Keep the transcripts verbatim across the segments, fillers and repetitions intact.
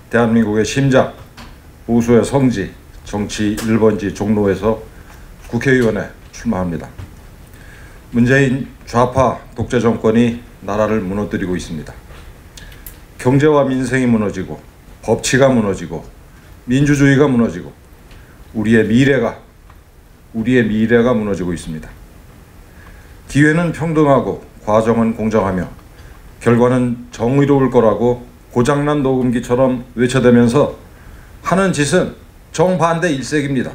대한민국의 심장, 보수의 성지, 정치 일 번지 종로에서 국회의원에 출마합니다. 문재인 좌파 독재 정권이 나라를 무너뜨리고 있습니다. 경제와 민생이 무너지고 법치가 무너지고 민주주의가 무너지고 우리의 미래가 우리의 미래가 무너지고 있습니다. 기회는 평등하고 과정은 공정하며 결과는 정의로울 거라고 고장난 녹음기처럼 외쳐대면서 하는 짓은 정반대 일색입니다.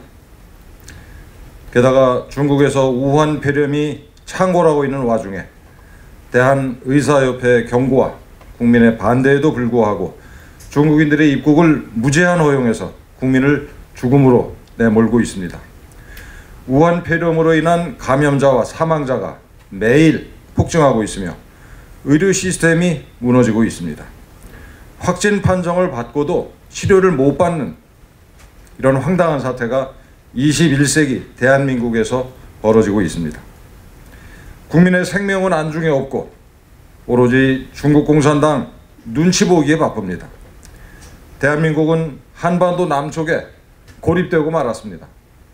게다가 중국에서 우한 폐렴이 창궐하고 있는 와중에 대한의사협회의 경고와 국민의 반대에도 불구하고 중국인들의 입국을 무제한 허용해서 국민을 죽음으로 내몰고 있습니다. 우한 폐렴으로 인한 감염자와 사망자가 매일 폭증하고 있으며 의료 시스템이 무너지고 있습니다. 확진 판정을 받고도 치료를 못 받는 이런 황당한 사태가 이십일 세기 대한민국에서 벌어지고 있습니다. 국민의 생명은 안중에 없고 오로지 중국 공산당 눈치 보기에 바쁩니다. 대한민국은 한반도 남쪽에 고립되고 말았습니다.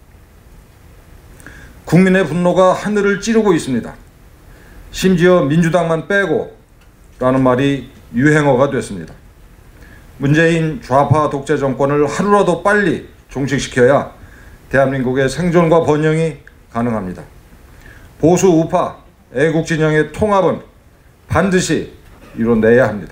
국민의 분노가 하늘을 찌르고 있습니다. 심지어 민주당만 빼고 라는 말이 유행어가 됐습니다. 문재인 좌파 독재 정권을 하루라도 빨리 종식시켜야 대한민국의 생존과 번영이 가능합니다. 보수 우파 애국 진영의 통합은 반드시 이뤄내야 합니다.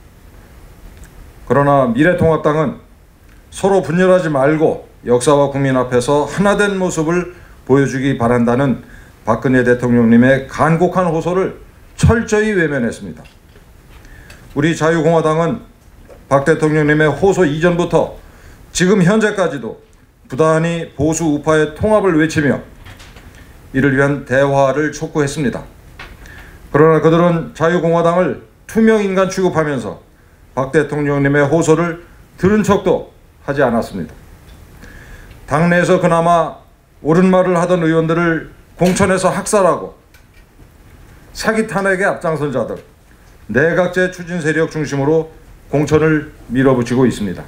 그러나 미래통합당은 서로 분열하지 말고 역사와 국민 앞에서 하나된 모습을 보여주기 바란다는 박근혜 대통령님의 간곡한 호소를 철저히 외면했습니다. 우리 자유공화당은 박 대통령님의 호소 이전부터 지금 현재까지도 부단히 보수 우파의 통합을 외치며 이를 위한 대화를 촉구했습니다. 그러나 그들은 자유공화당을 투명인간 취급하면서 박 대통령님의 호소를 들은 척도 하지 않았습니다. 당내에서 그나마 옳은 말을 하던 의원들을 공천에서 학살하고 사기 탄핵에 앞장선 자들, 내각제 추진 세력 중심으로 공천을 밀어붙이고 있습니다.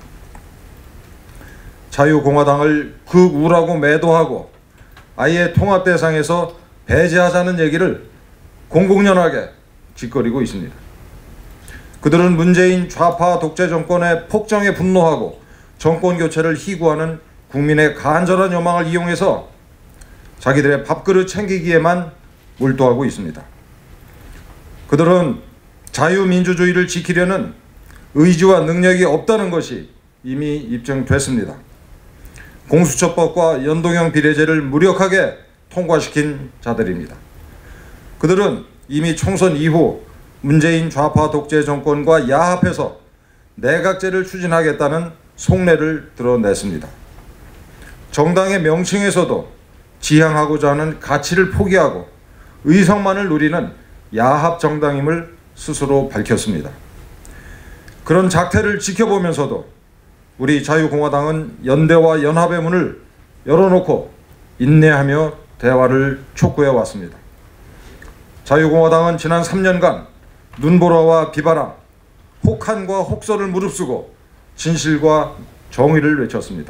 자유공화당을 극우라고 매도하고 아예 통합 대상에서 배제하자는 얘기를 공공연하게 짓거리고 있습니다. 그들은 문재인 좌파 독재 정권의 폭정에 분노하고 정권 교체를 희구하는 국민의 간절한 요망을 이용해서 자기들의 밥그릇 챙기기에만 몰두하고 있습니다. 그들은 자유민주주의를 지키려는 의지와 능력이 없다는 것이 이미 입증됐습니다. 공수처법과 연동형 비례제를 무력하게 통과시킨 자들입니다. 그들은 이미 총선 이후 문재인 좌파 독재 정권과 야합해서 내각제를 추진하겠다는 속내를 드러냈습니다. 정당의 명칭에서도 지향하고자 하는 가치를 포기하고 의석만을 누리는 야합 정당임을 스스로 밝혔습니다. 그런 작태를 지켜보면서도 우리 자유공화당은 연대와 연합의 문을 열어놓고 인내하며 대화를 촉구해 왔습니다. 자유공화당은 지난 삼 년간 눈보라와 비바람, 혹한과 혹설을 무릅쓰고 진실과 정의를 외쳤습니다.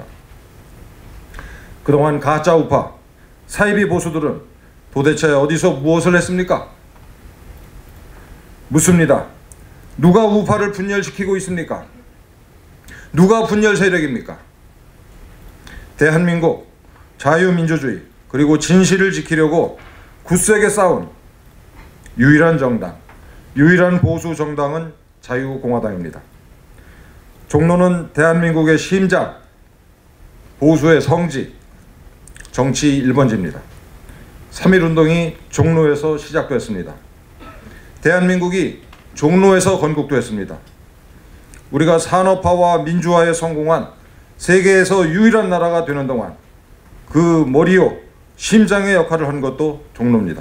그동안 가짜 우파, 사이비 보수들은 도대체 어디서 무엇을 했습니까? 묻습니다. 누가 우파를 분열시키고 있습니까? 누가 분열 세력입니까? 대한민국 자유민주주의 그리고 진실을 지키려고 굳세게 싸운 유일한 정당, 유일한 보수 정당은 자유공화당입니다. 종로는 대한민국의 심장, 보수의 성지, 정치 일 번지입니다. 삼일 운동이 종로에서 시작됐습니다. 대한민국이 종로에서 건국됐습니다. 우리가 산업화와 민주화에 성공한 세계에서 유일한 나라가 되는 동안 그 머리요, 심장의 역할을 한 것도 종로입니다.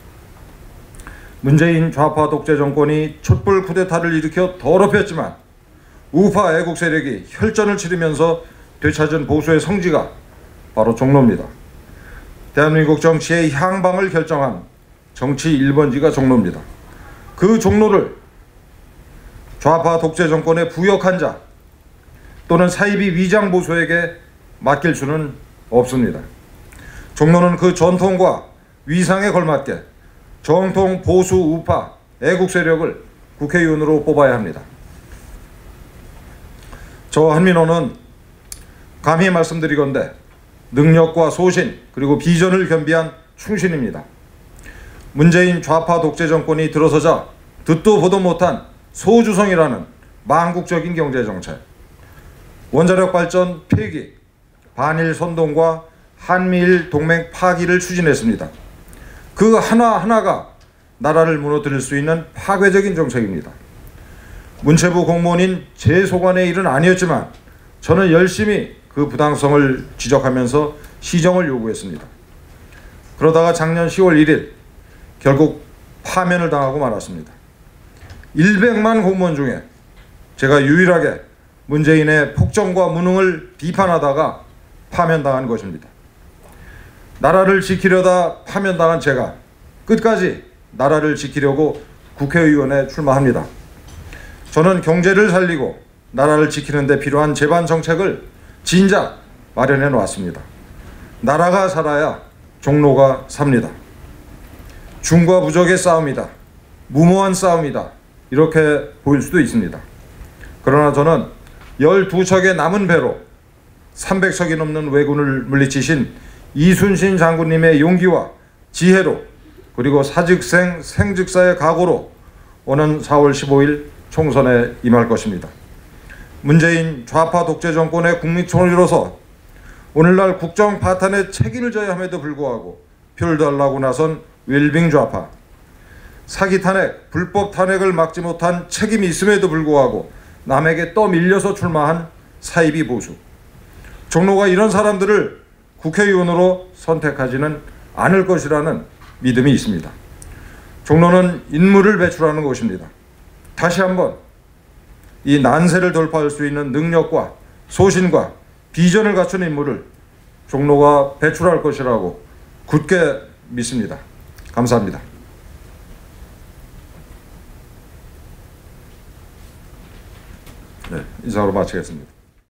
문재인 좌파 독재 정권이 촛불 쿠데타를 일으켜 더럽혔지만 우파 애국 세력이 혈전을 치르면서 되찾은 보수의 성지가 바로 종로입니다. 대한민국 정치의 향방을 결정한 정치 일 번지가 종로입니다. 그 종로를 좌파 독재 정권에 부역한 자, 또는 사이비 위장 보수에게 맡길 수는 없습니다. 종로는 그 전통과 위상에 걸맞게 정통 보수 우파 애국 세력을 국회의원으로 뽑아야 합니다. 저 한민호는 감히 말씀드리건대 능력과 소신 그리고 비전을 겸비한 충신입니다. 문재인 좌파 독재 정권이 들어서자 듣도 보도 못한 소주성이라는 망국적인 경제정책, 원자력 발전 폐기, 반일 선동과 한미일 동맹 파기를 추진했습니다. 그 하나하나가 나라를 무너뜨릴 수 있는 파괴적인 정책입니다. 문체부 공무원인 제 소관의 일은 아니었지만 저는 열심히 그 부당성을 지적하면서 시정을 요구했습니다. 그러다가 작년 시월 일일 결국 파면을 당하고 말았습니다. 일백만 공무원 중에 제가 유일하게 문재인의 폭정과 무능을 비판하다가 파면당한 것입니다. 나라를 지키려다 파면당한 제가 끝까지 나라를 지키려고 국회의원에 출마합니다. 저는 경제를 살리고 나라를 지키는 데 필요한 제반 정책을 진작 마련해 놓았습니다. 나라가 살아야 종로가 삽니다. 중과 부적의 싸움이다. 무모한 싸움이다. 이렇게 보일 수도 있습니다. 그러나 저는 열두 척의 남은 배로 삼백 척이 넘는 왜군을 물리치신 이순신 장군님의 용기와 지혜로 그리고 사직생 생직사의 각오로 오는 사월 십오일 총선에 임할 것입니다. 문재인 좌파 독재 정권의 국민총리로서 오늘날 국정 파탄에 책임을 져야 함에도 불구하고 표를 달라고 나선 웰빙 좌파, 사기 탄핵, 불법 탄핵을 막지 못한 책임이 있음에도 불구하고 남에게 떠밀려서 출마한 사이비 보수, 종로가 이런 사람들을 국회의원으로 선택하지는 않을 것이라는 믿음이 있습니다. 종로는 인물을 배출하는 곳입니다. 다시 한번 이 난세를 돌파할 수 있는 능력과 소신과 비전을 갖춘 인물을 종로가 배출할 것이라고 굳게 믿습니다. 감사합니다. 네, 이상으로 마치겠습니다.